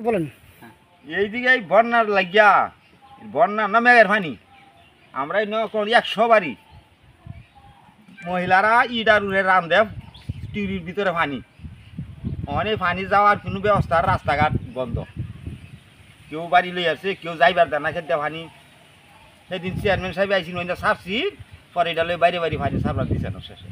বলেন। এইদিকে এই বন্যার লাগিয়া বন্যা না মেঘের পানি আমরা 100 বাড়ি মহিলারা ইটার উড়ে রামদেব টিভির ভিতরে পানি অনেক পানি যাওয়ার কোনো ব্যবস্থা রাস্তাঘাট বন্ধ কেউ বাড়ি লই আসছে কেউ যাইবার দেয় না খেতে পানি সেদিন চেয়ারম্যান সাহেব আইসি ওইটা সারছি পরে এটা লই বাইরে বাইরে পানি সারবার দিচ্ছে না শেষে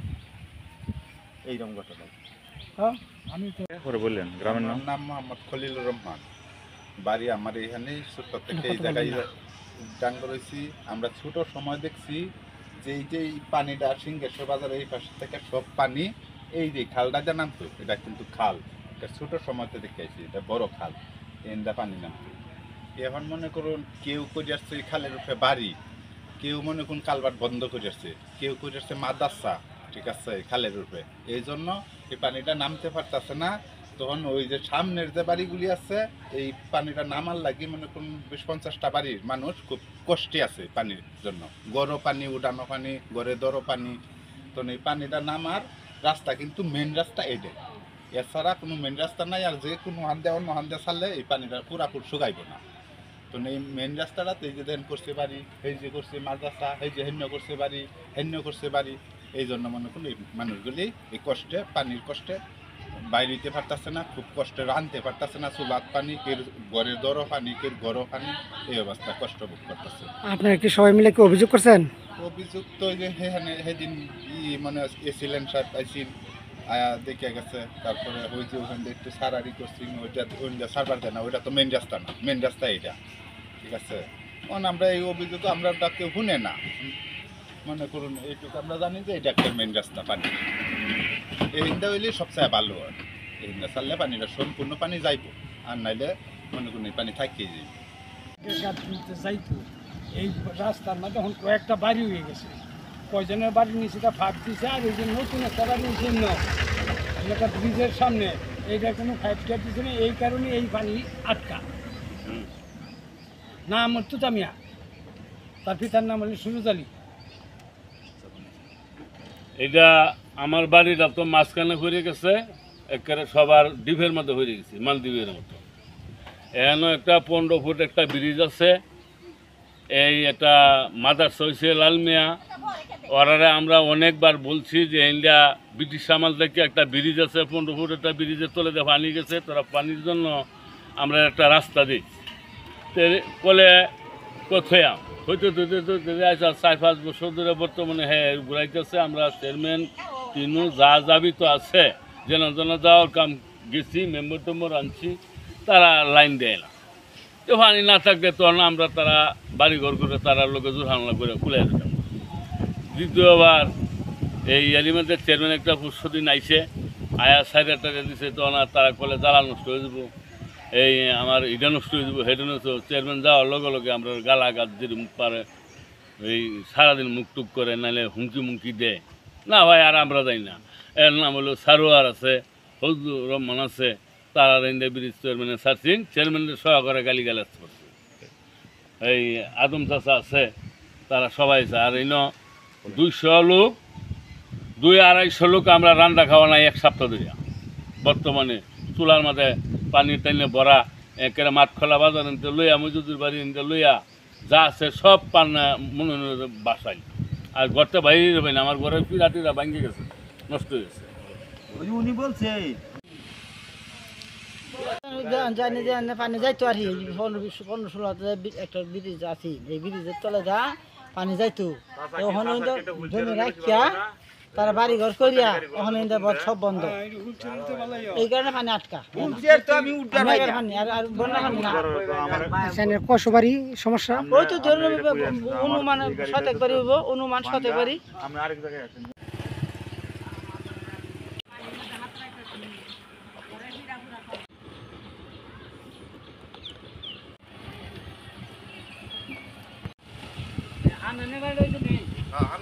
এইরকম ঘটনা। আমি তো বললেন গ্রামের নাম মোহাম্মদ খলিলুর রহমান, বাড়ি আমার এখানে ছোট থেকে এই জায়গায় উদ্যান করেছি। আমরা ছোট সময় দেখছি যে এই যে এই পানিটা সিংহেশ্বর বাজার এই পাশ থেকে সব পানি এই যে খালটা যা নামতো এটা কিন্তু খাল, এটা ছোট সময়তে দেখেছি এটা বড় খাল, এনটা পানি নামতো। এখন মনে করুন কেউ করে আসছে এই খালের উপরে বাড়ি, কেউ মনে করুন কালভার্ট বন্ধ করে আসছে, কেউ করে আসছে মাদ্রাসা, ঠিক আছে খালের উপরে, এই জন্য এই পানিটা নামতে পারতেছে না। তখন ওই যে সামনের যে বাড়িগুলি আছে এই পানিটা নামার লাগি মনে করুন 20-50টা বাড়ির মানুষ খুব কষ্টে আছে পানির জন্য, গড় পানি উঠানো পানি গড়ে দরো পানি। তো এই পানিটা নামার রাস্তা কিন্তু মেন রাস্তা এটাই, এছাড়া কোনো মেন রাস্তা নাই। আর যে কোনো হান দেওয়া হান দেওয়া ছাড়লে এই পানিটা পুরাপুর শুকাইব না। তো এই মেন রাস্তাটাতে এই যে দেন করছে বাড়ি, এই যে করছে মাদ্রাসা, এই যে হেন্য করছে বাড়ি, হেন্য করছে বাড়ি, এই জন্য মনে করুন এই মানুষগুলি এই কষ্টে পানির কষ্টে বাইরে দিতে পারতেছে না, খুব কষ্টে রাঁধতে পারতেছে না। চুলাত পানি কের ঘরের দরো পানি কের গরো পানি, এই অবস্থা কষ্ট ভোগ করতেছে। আপনারা কি সবাই মিলে কি অভিযোগ করছেন? অভিযোগ তো যে সেদিন মানে এসিলেন সাহেব আইসিন আয়া দেখে গেছে, তারপরে ওই যে ওখান থেকে একটু সারারি করছি, ওইটা সারবার দেয় না, ওইটা তো মেন রাস্তা না, মেন রাস্তা এইটা, ঠিক আছে। কারণ আমরা এই অভিযোগ আমরা কেউ শুনে না, মনে করুন এইটুকু আমরা জানি যে এটা একটা মেন রাস্তা পানি, এই হিন্দা হইলে সবচেয়ে ভালো হয়। এই হিন্দা ছাড়লে পানিটা সম্পূর্ণ পানি যাইব, আর নাইলে মনে করুন এই পানি থাকিয়ে যাইব। যাইতো এই রাস্তার মধ্যে এখন কয়েকটা বাড়ি হয়ে গেছে, কয়জনের বাড়ি নিচে ফাঁক দিছে, আর ওই যে নতুন একটা বাড়ি নিচে একটা ব্রিজের সামনে এইটা কোনো ফাইভ টাইপ দিচ্ছে না, এই কারণে এই পানি আটকা। নাম আমার তুতামিয়া, তার পিতার নাম হলো সুরজ আলী। এটা আমার বাড়িটা তো মাঝখানে হয়ে গেছে, একেবারে সবার দ্বীপের মধ্যে হয়ে গেছে, মালদ্বীপের মতো। এখানে একটা 15 ফুট একটা ব্রিজ আছে, এই একটা মাদ্রাসা হয়েছে লালমিয়া, ওরারে আমরা অনেকবার বলছি যে ইন্ডিয়া ব্রিটিশ আমল থেকে একটা ব্রিজ আছে 15 ফুট, একটা ব্রিজের তলে দিয়ে পানি গেছে, তোরা পানির জন্য আমরা একটা রাস্তা দিই বলে কোথায় হইতে আসা 4-5 বছর ধরে বর্তমানে হ্যাঁ ঘুরাইতেছে। আমরা চেয়ারম্যান তিনু যা যাবি তো আছে যেন যাওয়ার কাম গেছি, মেম্বার টেম্বর আনছি, তারা লাইন দেয় না। তো পানি না থাকলে তখন আমরা তারা বাড়িঘর করে তারা লোকে জোর হামলা করে খুলে দিতাম। দ্বিতীয়বার এই এলিমেন্টের চেয়ারম্যান একটা দিন আইসে আয়া সাইডে টাকা দিছে, তখন আর তারা কলে জ্বালা নষ্ট হয়ে যাব, এই আমার ইটা নষ্ট হয়ে যাবো, হেঁটে নষ্ট। চেয়ারম্যান যাওয়ার লগে লগে আমরা গালাগাত যদি মুখ পারে এই সারাদিন মুখ টুক করে, নাহলে হুমকি মুমকি দেয় না। ভাই আর আমরা যাই না। এর নাম হলো সারোয়ার আছে, ফজলুর রহমান আছে, তারা ইন্ডিয়া ব্রিজ চেয়ারম্যানের সার্চিং চেয়ারম্যানের সহকারে গালি গালাজ করছে। এই আদম চাষা আছে, তারা সবাই আছে। আর এই 200 লোক 200-250 লোক আমরা রান্না খাওয়া নাই 1 সপ্তাহ ধরে। বর্তমানে চুলার মাঝে পানি টাইনে ভরা, একেবারে মাঠখোলা বাজার নিতে লইয়া, মজুদুর বাড়ি নিতে লইয়া, যা আছে সব পান্না মনে বাসাই। আর ঘরটা বাইরে যাবে না, আমার ঘরের পিড়াটিরা ভাঙে গেছে, নষ্ট হয়ে গেছে। উনি বলছে জানি যে পানি যাইতো আর 15-16 একটা ব্রিজ আছে, এই ব্রিজের তলে যা পানি যাইতো, ওখানে জমি রাখিয়া তারা বাড়ি ঘর করিয়া ওখানে সব বন্ধ, এই কারণে পানি আটকা। কষ্ট বাড়ি সমস্যা ওই তো ধরুন অনুমান 7 বাড়ি হইব, অনুমান 7 বাড়ি। আননে বাড়ি